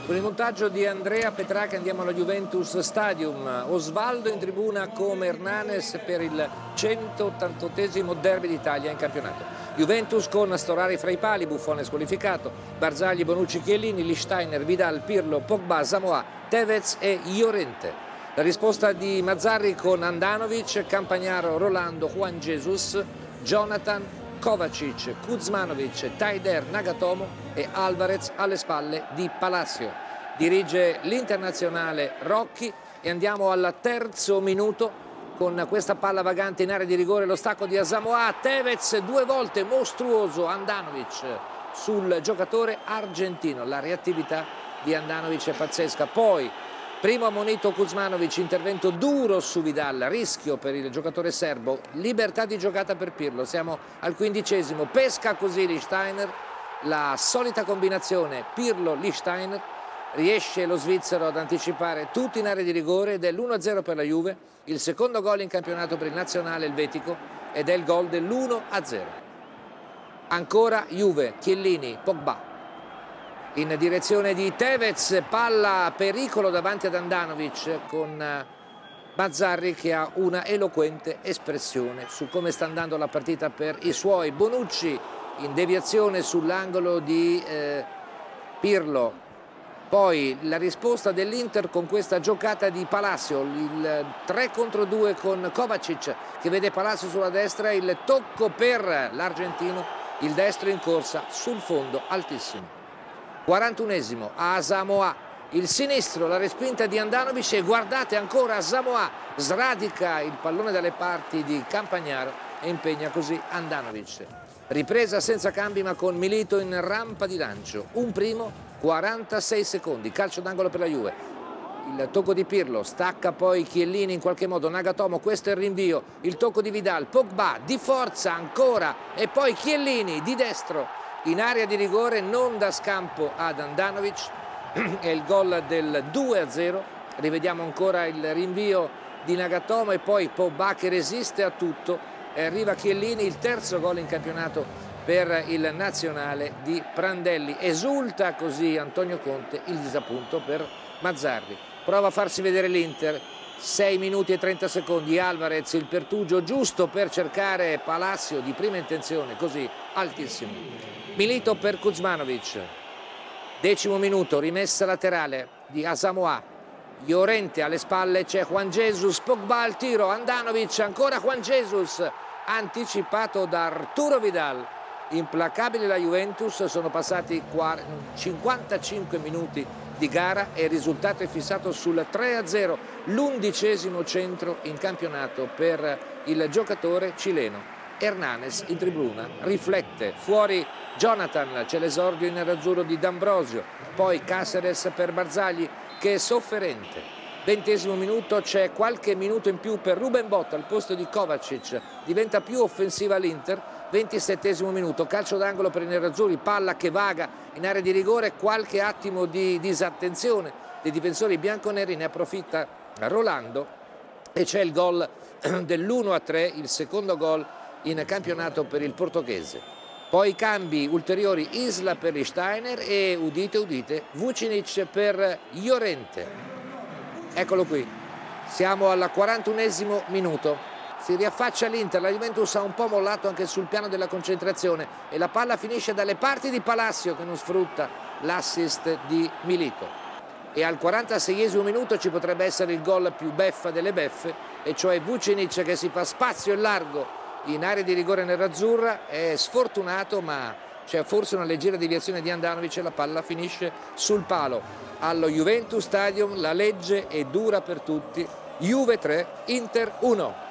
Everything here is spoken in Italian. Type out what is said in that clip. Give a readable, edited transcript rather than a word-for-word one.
Con il montaggio di Andrea Petrache andiamo allo Juventus Stadium. Osvaldo in tribuna come Hernanes per il 188esimo derby d'Italia in campionato. Juventus con Storari fra i pali, Buffone squalificato, Barzagli, Bonucci, Chiellini, Lichtsteiner, Vidal, Pirlo, Pogba, Samoa, Tevez e Llorente. La risposta di Mazzarri con Handanovic, Campagnaro, Rolando, Juan Jesus, Jonathan, Kovacic, Kuzmanovic, Taider, Nagatomo e Alvarez alle spalle di Palacio. Dirige l'internazionale Rocchi e andiamo al terzo minuto con questa palla vagante in area di rigore, lo stacco di Asamoah, Tevez due volte mostruoso, Handanovic sul giocatore argentino. La reattività di Handanovic è pazzesca. Poi primo ammonito Kuzmanovic, intervento duro su Vidal, rischio per il giocatore serbo, libertà di giocata per Pirlo, siamo al 15esimo, pesca così Lichtsteiner, la solita combinazione Pirlo-Lichtsteiner, riesce lo svizzero ad anticipare tutti in area di rigore ed è l'1-0 per la Juve, il secondo gol in campionato per il nazionale elvetico ed è il gol dell'1-0. Ancora Juve, Chiellini, Pogba. In direzione di Tevez, palla pericolo davanti ad Handanovic con Mazzarri che ha una eloquente espressione su come sta andando la partita per i suoi. Bonucci in deviazione sull'angolo di Pirlo. Poi la risposta dell'Inter con questa giocata di Palacio, il 3 contro 2 con Kovacic che vede Palacio sulla destra, il tocco per l'argentino, il destro in corsa sul fondo altissimo. 41esimo, Asamoah, il sinistro, la respinta di Handanovic e guardate ancora Asamoah, sradica il pallone dalle parti di Campagnaro e impegna così Handanovic. Ripresa senza cambi ma con Milito in rampa di lancio, un primo, 46 secondi, calcio d'angolo per la Juve. Il tocco di Pirlo, stacca poi Chiellini in qualche modo, Nagatomo, questo è il rinvio, il tocco di Vidal, Pogba di forza ancora e poi Chiellini di destro. In area di rigore non dà scampo ad Handanovic, è il gol del 2-0, rivediamo ancora il rinvio di Nagatomo e poi Pogba che resiste a tutto e arriva Chiellini, il terzo gol in campionato per il nazionale di Prandelli. Esulta così Antonio Conte, il disappunto per Mazzarri. Prova a farsi vedere l'Inter, 6 minuti e 30 secondi, Alvarez il pertugio giusto per cercare Palacio di prima intenzione, così altissimo. Milito per Kuzmanovic, 10° minuto, rimessa laterale di Asamoah, Llorente alle spalle, c'è Juan Jesus, Pogba al tiro, Handanovic, ancora Juan Jesus, anticipato da Arturo Vidal. Implacabile la Juventus, sono passati 55 minuti di gara e il risultato è fissato sul 3-0, l'11° centro in campionato per il giocatore cileno. Hernanes in tribuna riflette, fuori Jonathan, c'è l'esordio in nerazzurro di D'Ambrosio, poi Cáceres per Barzagli che è sofferente. 20° minuto, c'è qualche minuto in più per Ruben Botta al posto di Kovacic, diventa più offensiva l'Inter. 27° minuto, calcio d'angolo per i nerazzurri, palla che vaga in area di rigore, qualche attimo di disattenzione dei difensori bianconeri, ne approfitta Rolando e c'è il gol dell'1-3, il secondo gol in campionato per il portoghese. Poi cambi ulteriori, Isla per Lichtsteiner e udite udite Vucinic per Llorente. Eccolo qui, siamo al 41° minuto, si riaffaccia l'Inter, la Juventus ha un po' mollato anche sul piano della concentrazione e la palla finisce dalle parti di Palacio che non sfrutta l'assist di Milito. E al 46° minuto ci potrebbe essere il gol più beffa delle beffe, e cioè Vucinic che si fa spazio e largo in area di rigore nerazzurra, è sfortunato ma c'è forse una leggera deviazione di Handanovic e la palla finisce sul palo. Allo Juventus Stadium la legge è dura per tutti, Juve 3, Inter 1.